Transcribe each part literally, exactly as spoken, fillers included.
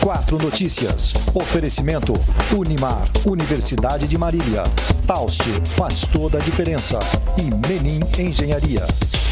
Quatro Notícias. Oferecimento Unimar, Universidade de Marília. Taust faz toda a diferença. E Menin Engenharia.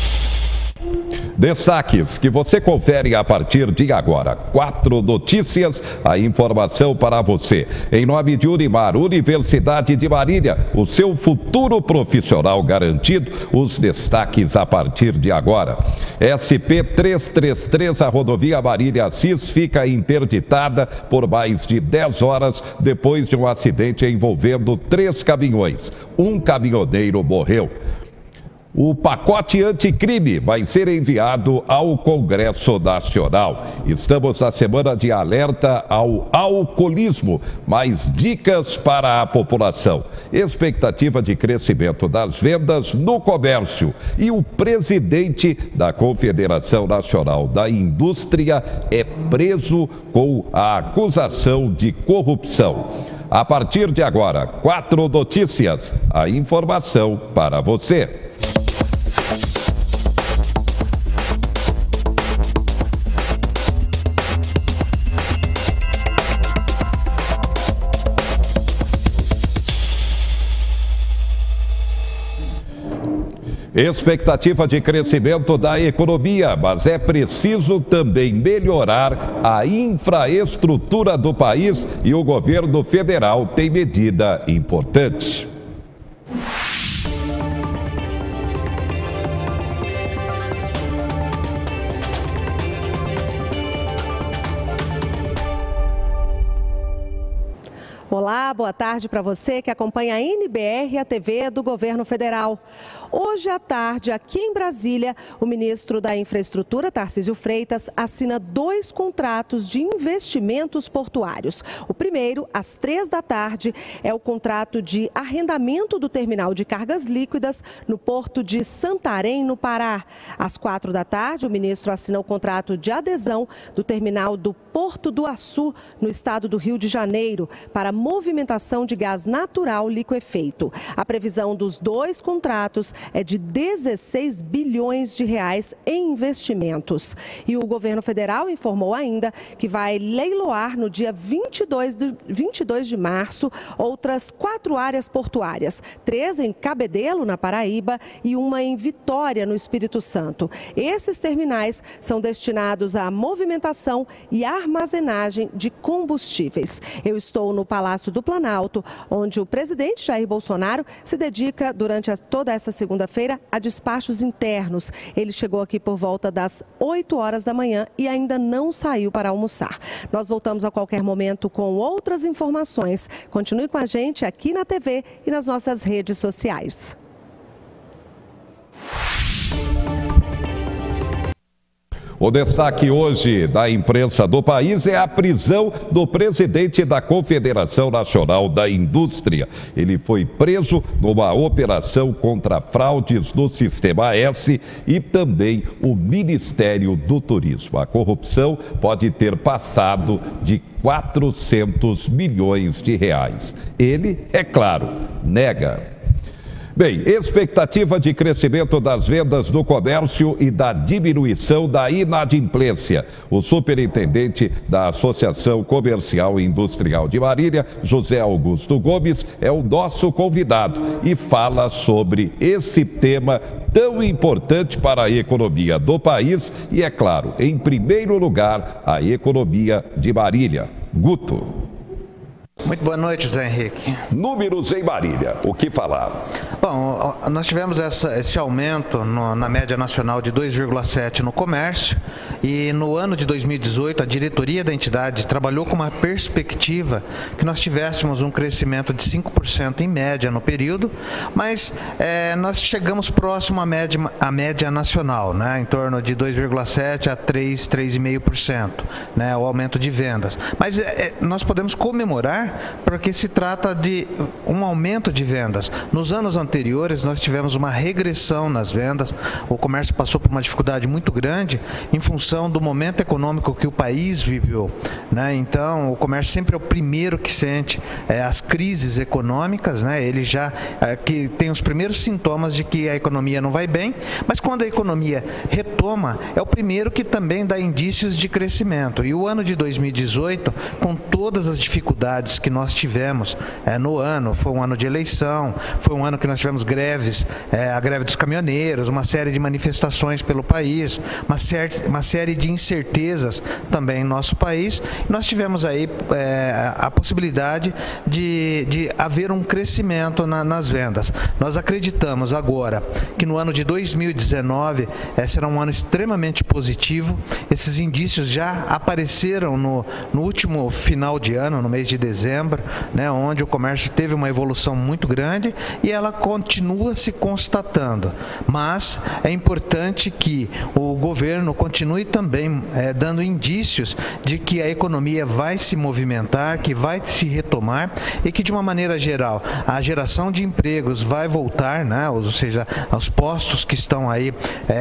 Destaques que você confere a partir de agora. Quatro Notícias, a informação para você. Em nome de Unimar, Universidade de Marília, o seu futuro profissional garantido. Os destaques a partir de agora. S P trezentos e trinta e três, a rodovia Marília-Assis fica interditada por mais de dez horas depois de um acidente envolvendo três caminhões. Um caminhoneiro morreu. O pacote anticrime vai ser enviado ao Congresso Nacional. Estamos na semana de alerta ao alcoolismo. Mais dicas para a população. Expectativa de crescimento das vendas no comércio. E o presidente da Confederação Nacional da Indústria é preso com a acusação de corrupção. A partir de agora, Quatro Notícias, a informação para você. Expectativa de crescimento da economia, mas é preciso também melhorar a infraestrutura do país e o governo federal tem medida importante. Olá, boa tarde para você que acompanha a N B R e a T V do Governo Federal. Hoje à tarde, aqui em Brasília, o ministro da Infraestrutura, Tarcísio Freitas, assina dois contratos de investimentos portuários. O primeiro, às três da tarde, é o contrato de arrendamento do terminal de cargas líquidas no porto de Santarém, no Pará. Às quatro da tarde, o ministro assina o contrato de adesão do terminal do Porto do Açu, no estado do Rio de Janeiro, para movimentação de gás natural liquefeito. A previsão dos dois contratos é de dezesseis bilhões de reais em investimentos. E o governo federal informou ainda que vai leiloar no dia vinte e dois de, vinte e dois de março outras quatro áreas portuárias, três em Cabedelo, na Paraíba, e uma em Vitória, no Espírito Santo. Esses terminais são destinados à movimentação e armazenagem de combustíveis. Eu estou no Palácio do Planalto, onde o presidente Jair Bolsonaro se dedica durante a, toda essa segunda-feira a despachos internos. Ele chegou aqui por volta das oito horas da manhã e ainda não saiu para almoçar. Nós voltamos a qualquer momento com outras informações. Continue com a gente aqui na T V e nas nossas redes sociais. O destaque hoje da imprensa do país é a prisão do presidente da Confederação Nacional da Indústria. Ele foi preso numa operação contra fraudes no Sistema S e também o Ministério do Turismo. A corrupção pode ter passado de quatrocentos milhões de reais. Ele, é claro, nega. Bem, expectativa de crescimento das vendas no comércio e da diminuição da inadimplência. O superintendente da Associação Comercial e Industrial de Marília, José Augusto Gomes, é o nosso convidado e fala sobre esse tema tão importante para a economia do país e, é claro, em primeiro lugar, a economia de Marília. Guto. Muito boa noite, José Henrique. Números em Marília, o que falar? Bom, nós tivemos essa, esse aumento no, na média nacional de dois vírgula sete no comércio e no ano de dois mil e dezoito a diretoria da entidade trabalhou com uma perspectiva que nós tivéssemos um crescimento de cinco por cento em média no período, mas é, nós chegamos próximo à média, à média nacional, né, em torno de dois vírgula sete a três, três vírgula cinco por cento, né, o aumento de vendas. Mas é, nós podemos comemorar porque se trata de um aumento de vendas. Nos anos anteriores nós tivemos uma regressão nas vendas, o comércio passou por uma dificuldade muito grande em função do momento econômico que o país viveu, né? Então o comércio sempre é o primeiro que sente é, as, crises econômicas, né? Ele já é, que tem os primeiros sintomas de que a economia não vai bem, mas quando a economia retoma, é o primeiro que também dá indícios de crescimento. E o ano de dois mil e dezoito, com todas as dificuldades que nós tivemos é, no ano, foi um ano de eleição, foi um ano que nós tivemos greves, é, a greve dos caminhoneiros, uma série de manifestações pelo país, uma, série, uma série de incertezas também em nosso país. Nós tivemos aí é, a possibilidade de, de haver um crescimento na, nas vendas. Nós acreditamos agora que no ano de dois mil e dezenove é, será um ano extremamente positivo. Esses indícios já apareceram no, no último final de ano, no mês de dezembro, né, onde o comércio teve uma evolução muito grande e ela continua se constatando. Mas é importante que o governo continue também é, dando indícios de que a economia vai se movimentar, que vai se retomar e que, de uma maneira geral, a geração de empregos vai voltar, né? Ou seja, os postos que estão aí,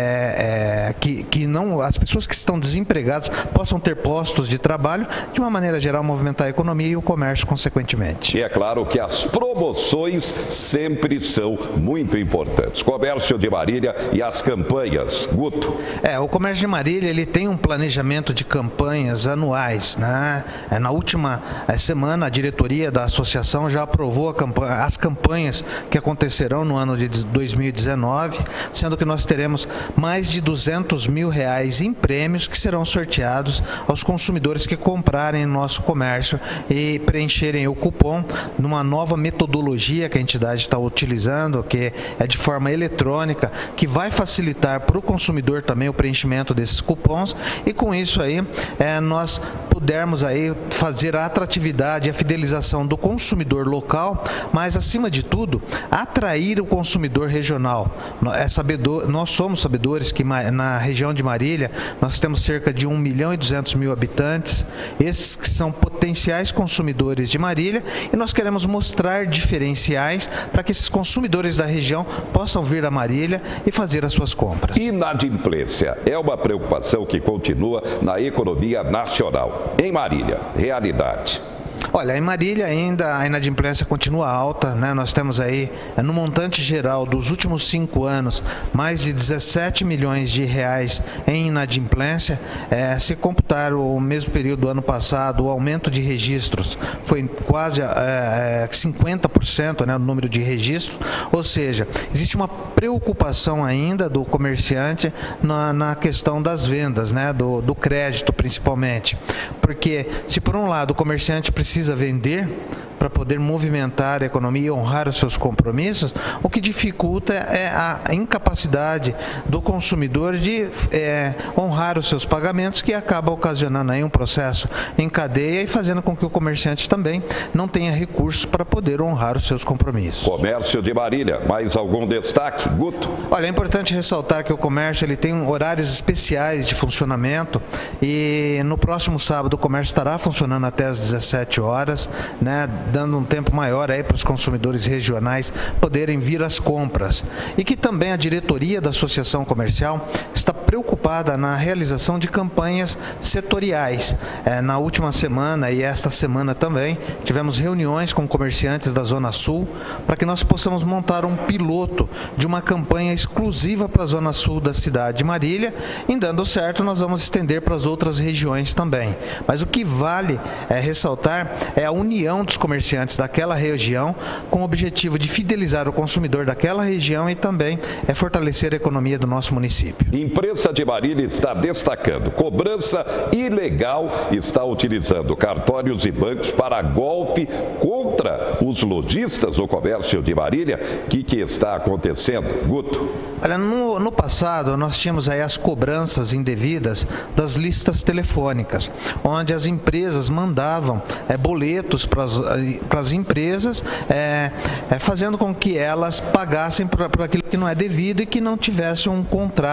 é, é, que, que não, as pessoas que estão desempregadas possam ter postos de trabalho, de uma maneira geral, movimentar a economia e o comércio consequentemente. E é claro que as promoções sempre são muito importantes. Comércio de Marília e as campanhas. Guto. É, o comércio de Marília, ele tem um planejamento de campanhas anuais, né? Na última semana, a diretoria da associação já aprovou a campanha, as campanhas que acontecerão no ano de dois mil e dezenove, sendo que nós teremos mais de duzentos mil reais em prêmios que serão sorteados aos consumidores que comprarem no nosso comércio e preencherem o cupom numa nova metodologia que a entidade está utilizando, que é de forma eletrônica, que vai facilitar para o consumidor também o preenchimento desses cupons e com isso aí é, nós pudermos aí fazer a atratividade e a fidelização do consumidor local, mas acima de tudo atrair o consumidor regional. É sabedor, nós somos sabedores que na região de Marília nós temos cerca de um milhão e duzentos mil habitantes, esses que são potenciais consumidores de Marília, e nós queremos mostrar diferenciais para que esses consumidores da região possam vir a Marília e fazer as suas compras. Inadimplência é uma preocupação que continua na economia nacional. Em Marília, realidade. Olha, em Marília ainda a inadimplência continua alta, né? Nós temos aí, no montante geral dos últimos cinco anos, mais de dezessete milhões de reais em inadimplência. É, se computar o mesmo período do ano passado, o aumento de registros foi quase é, cinquenta por cento, né, no número de registros, ou seja, existe uma preocupação ainda do comerciante na, na questão das vendas, né, do, do crédito principalmente, porque se por um lado o comerciante precisa precisa vender para poder movimentar a economia e honrar os seus compromissos, o que dificulta é a incapacidade do consumidor de é, honrar os seus pagamentos, que acaba ocasionando aí um processo em cadeia e fazendo com que o comerciante também não tenha recursos para poder honrar os seus compromissos. Comércio de Marília, mais algum destaque? Guto? Olha, é importante ressaltar que o comércio ele tem horários especiais de funcionamento e no próximo sábado o comércio estará funcionando até às dezessete horas, né, dando um tempo maior aí para os consumidores regionais poderem vir às compras. E que também a diretoria da Associação Comercial está preocupada na realização de campanhas setoriais. É, na última semana e esta semana também, tivemos reuniões com comerciantes da Zona Sul para que nós possamos montar um piloto de uma campanha exclusiva para a Zona Sul da cidade de Marília. Em dando certo, nós vamos estender para as outras regiões também. Mas o que vale é, ressaltar é a união dos comerciantes daquela região com o objetivo de fidelizar o consumidor daquela região e também é fortalecer a economia do nosso município. Imprensa de Marília está destacando: cobrança ilegal está utilizando cartórios e bancos para golpe contra os lojistas do comércio de Marília. O que, que está acontecendo, Guto? Olha, no, no passado nós tínhamos aí as cobranças indevidas das listas telefônicas, onde as empresas mandavam é, boletos para as empresas, é, é, fazendo com que elas pagassem por, por aquilo que não é devido e que não tivesse um contrato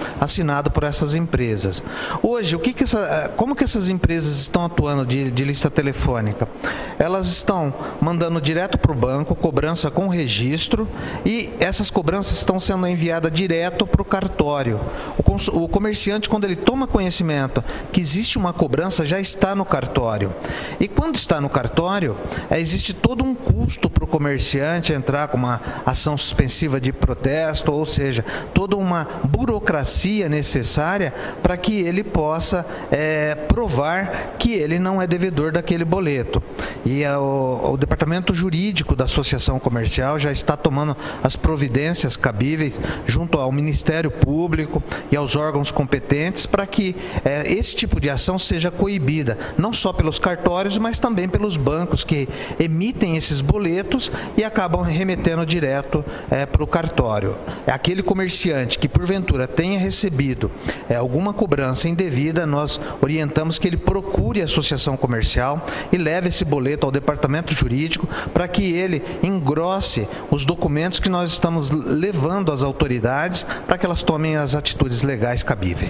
assinado por essas empresas. Hoje, o que que essa, como que essas empresas estão atuando de, de lista telefônica? Elas estão mandando direto para o banco, cobrança com registro, e essas cobranças estão sendo enviadas direto para o cartório. O, o comerciante, quando ele toma conhecimento que existe uma cobrança, já está no cartório. E quando está no cartório, é, existe todo um custo para o comerciante entrar com uma ação suspensiva de protesto, ou seja, toda uma burocracia necessária para que ele possa é, provar que ele não é devedor daquele boleto. E a, o, o departamento jurídico da Associação Comercial já está tomando as providências cabíveis junto ao Ministério Público e aos órgãos competentes para que é, esse tipo de ação seja coibida, não só pelos cartórios, mas também pelos bancos que emitem esses boletos e acabam remetendo direto é, para o cartório. É aquele comerciante que porventura tenha recebido é, alguma cobrança indevida, nós orientamos que ele procure a associação comercial e leve esse boleto ao departamento jurídico para que ele engrosse os documentos que nós estamos levando às autoridades para que elas tomem as atitudes legais cabíveis.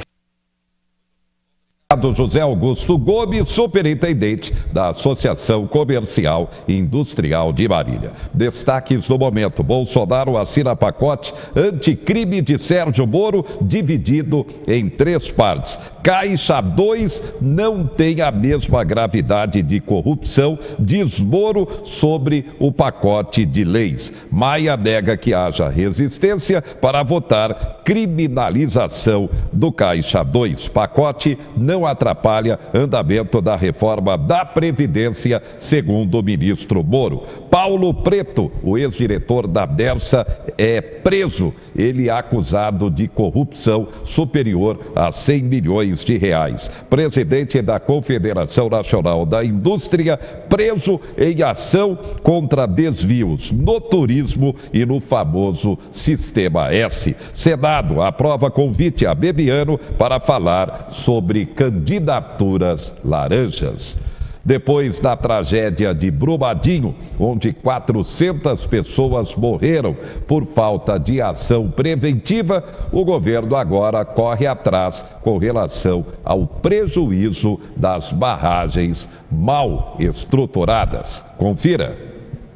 José Augusto Gomes, superintendente da Associação Comercial e Industrial de Marília. Destaques do momento: Bolsonaro assina pacote anticrime de Sérgio Moro dividido em três partes. Caixa dois não tem a mesma gravidade de corrupção, diz Moro sobre o pacote de leis. Maia nega que haja resistência para votar criminalização do Caixa dois. Pacote não atrapalha andamento da reforma da Previdência, segundo o ministro Moro. Paulo Preto, o ex-diretor da Dersa, é preso. Ele é acusado de corrupção superior a cem milhões de reais. Presidente da Confederação Nacional da Indústria, preso em ação contra desvios no turismo e no famoso Sistema S. Senado aprova convite a Bebiano para falar sobre candidaturas laranjas. Depois da tragédia de Brumadinho, onde quatrocentas pessoas morreram por falta de ação preventiva, o governo agora corre atrás com relação ao prejuízo das barragens mal estruturadas. Confira.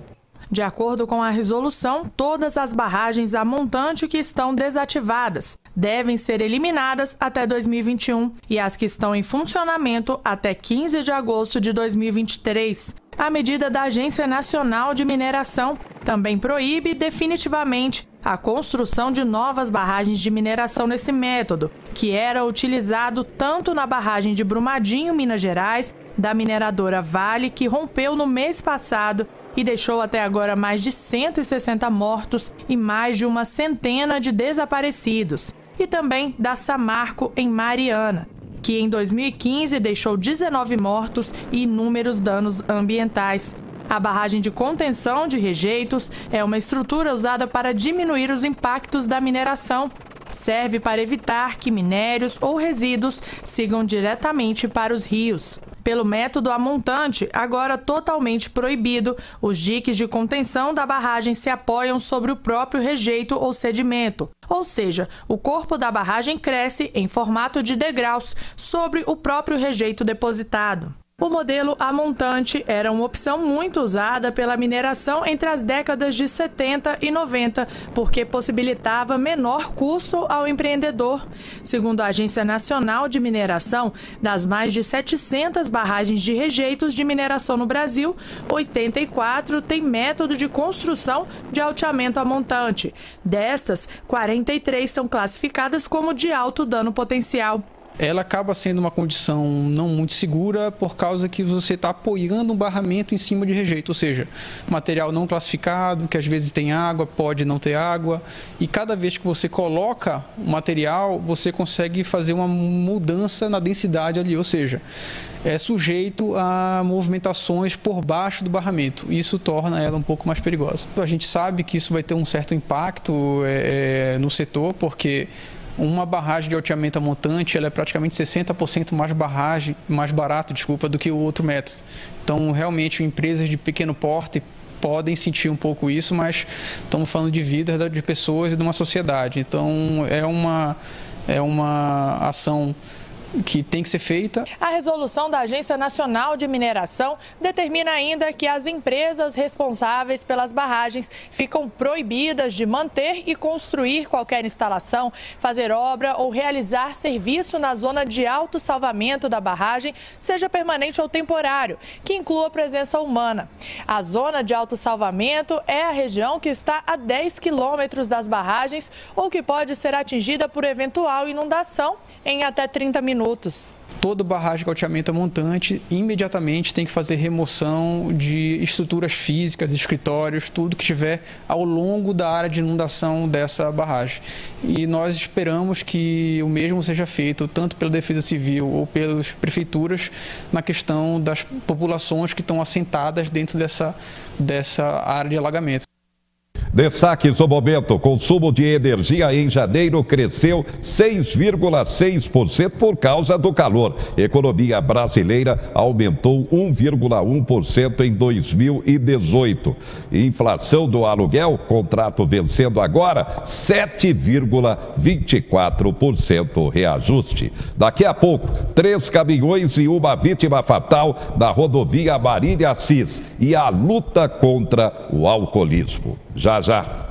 De acordo com a resolução, todas as barragens a montante que estão desativadas devem ser eliminadas até dois mil e vinte e um e as que estão em funcionamento até quinze de agosto de dois mil e vinte e três. A medida da Agência Nacional de Mineração também proíbe definitivamente a construção de novas barragens de mineração nesse método, que era utilizado tanto na barragem de Brumadinho, Minas Gerais, da mineradora Vale, que rompeu no mês passado e deixou até agora mais de cento e sessenta mortos e mais de uma centena de desaparecidos, e também da Samarco, em Mariana, que em dois mil e quinze deixou dezenove mortos e inúmeros danos ambientais. A barragem de contenção de rejeitos é uma estrutura usada para diminuir os impactos da mineração. Serve para evitar que minérios ou resíduos sigam diretamente para os rios. Pelo método a montante, agora totalmente proibido, os diques de contenção da barragem se apoiam sobre o próprio rejeito ou sedimento. Ou seja, o corpo da barragem cresce em formato de degraus sobre o próprio rejeito depositado. O modelo a montante era uma opção muito usada pela mineração entre as décadas de setenta e noventa, porque possibilitava menor custo ao empreendedor. Segundo a Agência Nacional de Mineração, das mais de setecentas barragens de rejeitos de mineração no Brasil, oitenta e quatro têm método de construção de alteamento a montante. Destas, quarenta e três são classificadas como de alto dano potencial. Ela acaba sendo uma condição não muito segura por causa que você está apoiando um barramento em cima de rejeito, ou seja, material não classificado, que às vezes tem água, pode não ter água, e cada vez que você coloca o material, você consegue fazer uma mudança na densidade ali, ou seja, é sujeito a movimentações por baixo do barramento. Isso torna ela um pouco mais perigosa. A gente sabe que isso vai ter um certo impacto é, no setor, porque uma barragem de alteamento a montante, ela é praticamente sessenta por cento mais barragem, mais barato, desculpa, do que o outro método. Então, realmente, empresas de pequeno porte podem sentir um pouco isso, mas estamos falando de vidas de pessoas e de uma sociedade. Então, é uma é uma ação que tem que ser feita. A resolução da Agência Nacional de Mineração determina ainda que as empresas responsáveis pelas barragens ficam proibidas de manter e construir qualquer instalação, fazer obra ou realizar serviço na zona de autossalvamento da barragem, seja permanente ou temporário, que inclua a presença humana. A zona de autossalvamento é a região que está a dez quilômetros das barragens ou que pode ser atingida por eventual inundação em até trinta minutos. Toda barragem de alteamento montante imediatamente tem que fazer remoção de estruturas físicas, escritórios, tudo que estiver ao longo da área de inundação dessa barragem. E nós esperamos que o mesmo seja feito tanto pela Defesa Civil ou pelas prefeituras na questão das populações que estão assentadas dentro dessa, dessa área de alagamento. Destaques do momento: consumo de energia em janeiro cresceu seis vírgula seis por cento por causa do calor. Economia brasileira aumentou um vírgula um por cento em dois mil e dezoito. Inflação do aluguel, contrato vencendo agora, sete vírgula vinte e quatro por cento reajuste. Daqui a pouco, três caminhões e uma vítima fatal na rodovia Marília Assis e a luta contra o alcoolismo. Já, já.